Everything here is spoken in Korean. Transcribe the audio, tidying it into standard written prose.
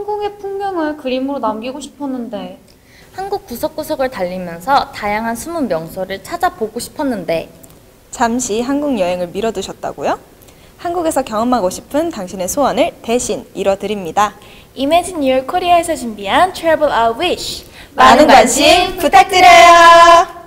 한국의 풍경을 그림으로 남기고 싶었는데. 한국 구석구석을 달리면서 다양한 숨은 명소를 찾아보고 싶었는데. 잠시 한국 여행을 미뤄두셨다고요? 한국에서 경험하고 싶은 당신의 소원을 대신 이뤄드립니다. Imagine Your Korea에서 준비한 Travel Out Wish. 많은 관심 부탁드려요.